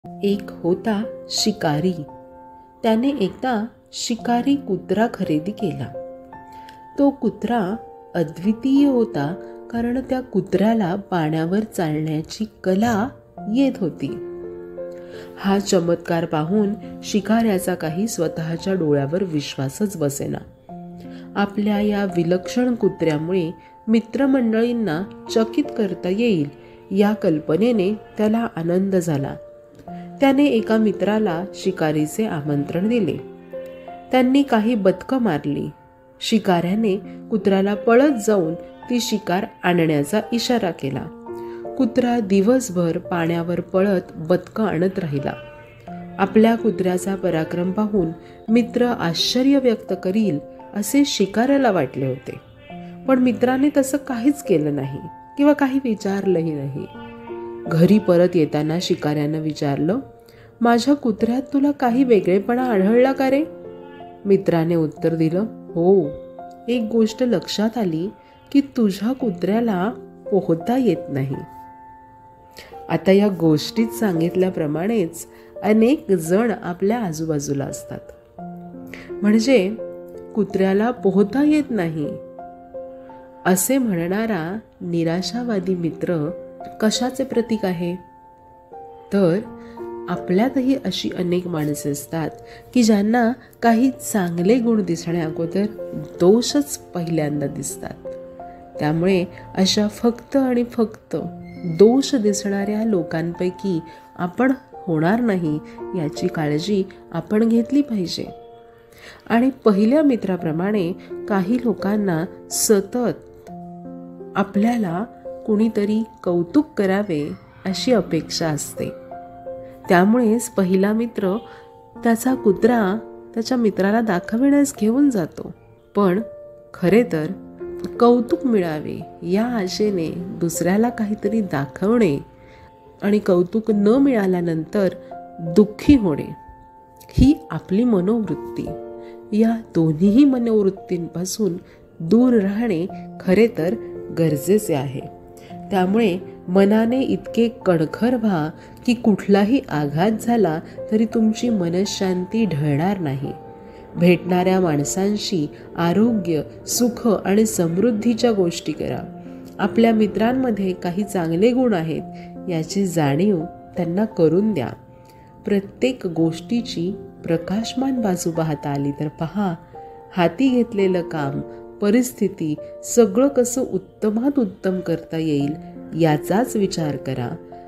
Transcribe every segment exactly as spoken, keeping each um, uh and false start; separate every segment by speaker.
Speaker 1: एक होता शिकारी. त्याने एकदा शिकारी कुत्रा खरेदी केला. तो कुत्रा अद्वितीय होता, कारण त्या कुत्र्याला पाण्यावर चालण्याची कला येत होती. हा चमत्कार पाहून शिकाऱ्याचा काही स्वतःच्या डोळ्यावर विश्वासच बसेना. आपल्या या विलक्षण कुत्र्यामुळे मित्रमंडळींना चकित करता येईल या कल्पनेने त्याला आनंद झाला. त्याने एका मित्राला शिकारीचे आमंत्रण दिले. त्यांनी काही बदकं मारली. शिकाऱ्याने कुत्र्याला पळत जाऊन ती शिकार आणण्याचा इशारा केला. कुत्रा दिवसभर पाण्यावर पळत बदकं आणत राहिला. आपल्या कुत्र्याचा पराक्रम पाहून मित्र आश्चर्य व्यक्त करील असे शिकाऱ्याला वाटले होते, पण मित्राने तसं काहीच केलं नाही किंवा काही विचारलंही नाही. घरी परत येताना शिकाऱ्यानं विचारलं, माझ्या कुत्र्यात तुला काही वेगळेपणा आढळला का रे? मित्राने उत्तर दिलं, हो, एक गोष्ट लक्षात आली की तुझ्या कुत्र्याला पोहता येत नाही. आता या गोष्टीत सांगितल्याप्रमाणेच अनेक जण आपल्या आजूबाजूला असतात. म्हणजे कुत्र्याला पोहता येत नाही असे म्हणणारा निराशावादी मित्र कशाचे प्रतीक आहे? तर आपल्यातही अशी अनेक माणसे असतात की ज्यांना काही चांगले गुण दिसण्या अगोदर दोषच पहिल्यांदा दिसतात. त्यामुळे अशा फक्त आणि फक्त दोष दिसणाऱ्या लोकांपैकी आपण होणार नाही याची काळजी आपण घेतली पाहिजे. आणि पहिल्या मित्राप्रमाणे काही लोकांना सतत आपल्याला कुणीतरी कौतुक करावे अशी अपेक्षा असते. त्यामुळेच पहिला मित्र त्याचा कुत्रा त्याच्या मित्राला दाखविण्यास घेऊन जातो, पण खरे तर कौतुक मिळावे या आशेने दुसऱ्याला काहीतरी दाखवणे आणि कौतुक न मिळाल्यानंतर दुःखी होणे ही आपली मनोवृत्ती. या दोन्हीही मनोवृत्तींपासून दूर राहणे खरे तर गरजेचे आहे. त्यामुळे मनाने इतके कणखर व्हा की कुठलाही आघात झाला तरी तुमची मनःशांती ढळणार नाही. भेटणाऱ्या माणसांशी आरोग्य, सुख आणि समृद्धीच्या गोष्टी करा. आपल्या मित्रांमध्ये काही चांगले गुण आहेत याची जाणीव त्यांना करून द्या. प्रत्येक गोष्टीची प्रकाशमान बाजू पाहता आली तर पहा, हाती घेतलेलं काम, परिस्थिती सगळं कसं उत्तमात उत्तम करता येईल याचाच विचार करा.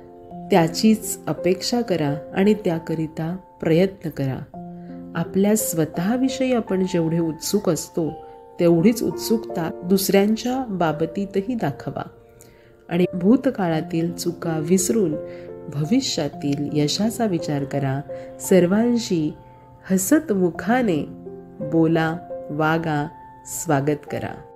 Speaker 1: त्याचीच अपेक्षा करा आणि त्याकरिता प्रयत्न करा. आपल्या स्वतःविषयी आपण जेवढे उत्सुक असतो तेवढीच उत्सुकता दुसऱ्यांच्या बाबतीतही दाखवा. आणि भूतकाळातील चुका विसरून भविष्यातील यशाचा विचार करा. सर्वांशी हसत मुखाने बोला, वागा, स्वागत करा.